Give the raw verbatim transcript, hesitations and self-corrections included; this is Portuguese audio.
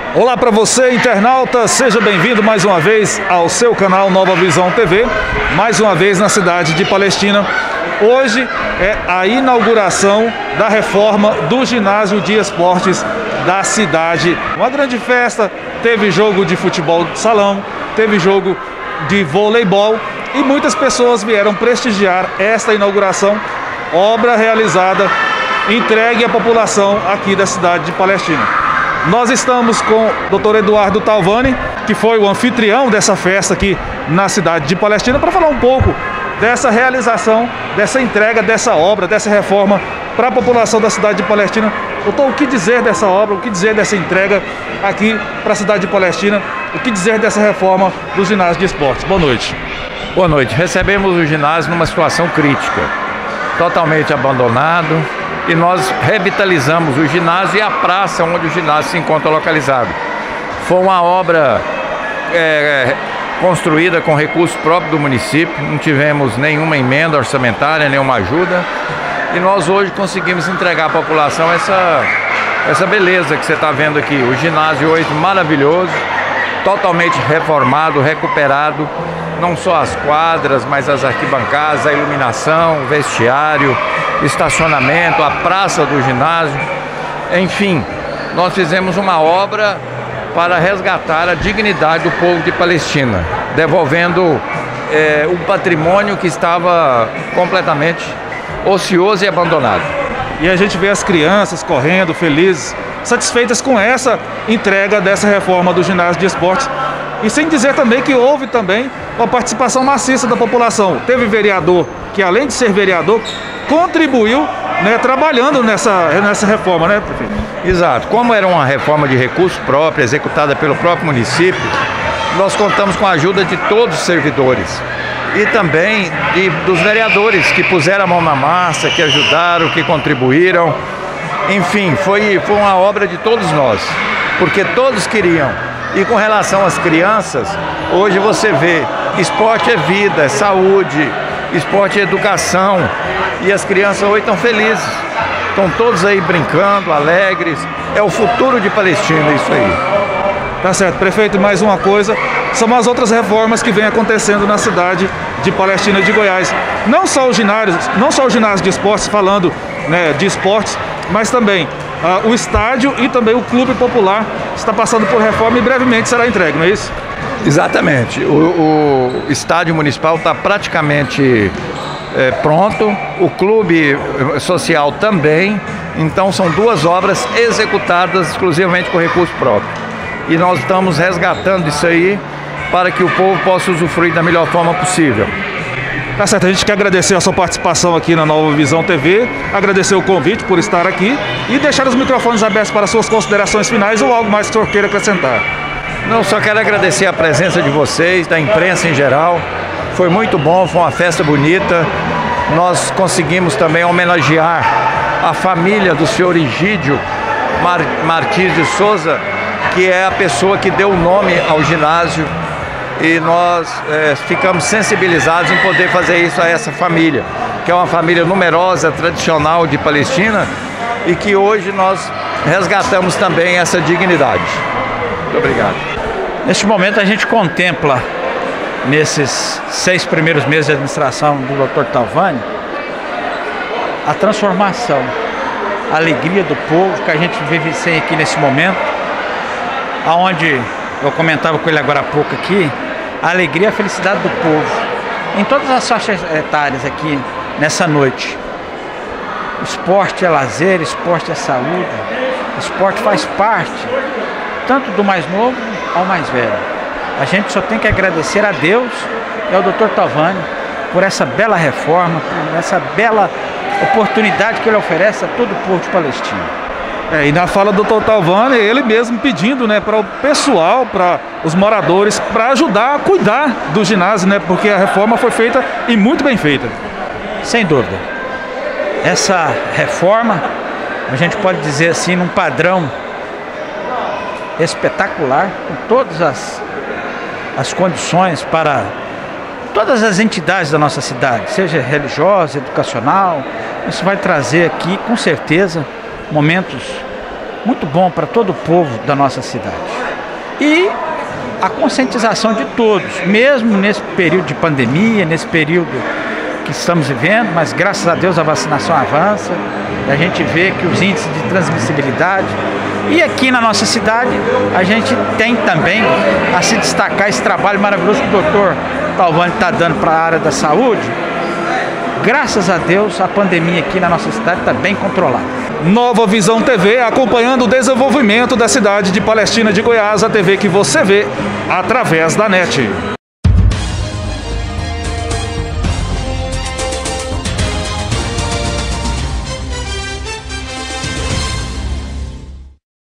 Olá para você, internauta, seja bem-vindo mais uma vez ao seu canal Nova Visão T V, mais uma vez na cidade de Palestina. Hoje é a inauguração da reforma do ginásio de esportes da cidade. Uma grande festa, teve jogo de futebol de salão, teve jogo de voleibol e muitas pessoas vieram prestigiar esta inauguração, obra realizada, entregue à população aqui da cidade de Palestina. Nós estamos com o doutor Eduardo Talvani, que foi o anfitrião dessa festa aqui na cidade de Palestina, para falar um pouco dessa realização, dessa entrega, dessa obra, dessa reforma para a população da cidade de Palestina. Doutor, o que dizer dessa obra, o que dizer dessa entrega aqui para a cidade de Palestina, o que dizer dessa reforma do ginásio de esportes? Boa noite. Boa noite. Recebemos o ginásio numa situação crítica, totalmente abandonado, e nós revitalizamos o ginásio e a praça onde o ginásio se encontra localizado. Foi uma obra é, construída com recursos próprios do município, não tivemos nenhuma emenda orçamentária, nenhuma ajuda, e nós hoje conseguimos entregar à população essa, essa beleza que você está vendo aqui. O ginásio hoje maravilhoso, totalmente reformado, recuperado, não só as quadras, mas as arquibancadas, a iluminação, o vestiário, estacionamento, a praça do ginásio. Enfim, nós fizemos uma obra para resgatar a dignidade do povo de Palestina, devolvendo é, um patrimônio que estava completamente ocioso e abandonado. E a gente vê as crianças correndo, felizes, satisfeitas com essa entrega dessa reforma do ginásio de esportes. E sem dizer também que houve também uma participação maciça da população. Teve vereador que, além de ser vereador, contribuiu, né, trabalhando nessa, nessa reforma, né, prefeito? Exato. Como era uma reforma de recurso próprio, executada pelo próprio município, nós contamos com a ajuda de todos os servidores. E também de, dos vereadores que puseram a mão na massa, que ajudaram, que contribuíram. Enfim, foi, foi uma obra de todos nós, porque todos queriam. E com relação às crianças, hoje você vê, esporte é vida, é saúde, esporte é educação, e as crianças hoje estão felizes, estão todos aí brincando, alegres, é o futuro de Palestina isso aí. Tá certo, prefeito, mais uma coisa, são as outras reformas que vêm acontecendo na cidade de Palestina de Goiás. Não só o ginásio, não só o ginásio de esportes, falando, né, de esportes, mas também uh, o estádio e também o clube popular está passando por reforma e brevemente será entregue, não é isso? Exatamente. O, o estádio municipal está praticamente é, pronto, o clube social também, então são duas obras executadas exclusivamente com recurso próprio. E nós estamos resgatando isso aí para que o povo possa usufruir da melhor forma possível. Tá certo, a gente quer agradecer a sua participação aqui na Nova Visão T V, agradecer o convite por estar aqui e deixar os microfones abertos para suas considerações finais ou algo mais que o senhor queira acrescentar. Não, só quero agradecer a presença de vocês, da imprensa em geral. Foi muito bom, foi uma festa bonita. Nós conseguimos também homenagear a família do senhor Egídio Mar Martins de Souza, que é a pessoa que deu o nome ao ginásio. E nós é, ficamos sensibilizados em poder fazer isso a essa família, que é uma família numerosa, tradicional de Palestina, e que hoje nós resgatamos também essa dignidade. Muito obrigado. Neste momento a gente contempla, nesses seis primeiros meses de administração do doutor Talvani, a transformação, a alegria do povo que a gente vive sem aqui nesse momento, aonde eu comentava com ele agora há pouco aqui, a alegria e a felicidade do povo, em todas as faixas etárias aqui nessa noite. Esporte é lazer, esporte é saúde, esporte faz parte, tanto do mais novo ao mais velho. A gente só tem que agradecer a Deus e ao doutor Talvani por essa bela reforma, por essa bela oportunidade que ele oferece a todo o povo de Palestina. É, e na fala do doutor Talvani, ele mesmo pedindo, né, para o pessoal, para os moradores, para ajudar a cuidar do ginásio, né, porque a reforma foi feita e muito bem feita. Sem dúvida. Essa reforma, a gente pode dizer assim, num padrão espetacular, com todas as, as condições para todas as entidades da nossa cidade, seja religiosa, educacional. Isso vai trazer aqui, com certeza, momentos muito bom para todo o povo da nossa cidade. E a conscientização de todos, mesmo nesse período de pandemia, nesse período que estamos vivendo, mas graças a Deus a vacinação avança, a gente vê que os índices de transmissibilidade, e aqui na nossa cidade a gente tem também a se destacar esse trabalho maravilhoso que o doutor Talvani está dando para a área da saúde. Graças a Deus a pandemia aqui na nossa cidade está bem controlada. Nova Visão T V, acompanhando o desenvolvimento da cidade de Palestina de Goiás, a T V que você vê através da net.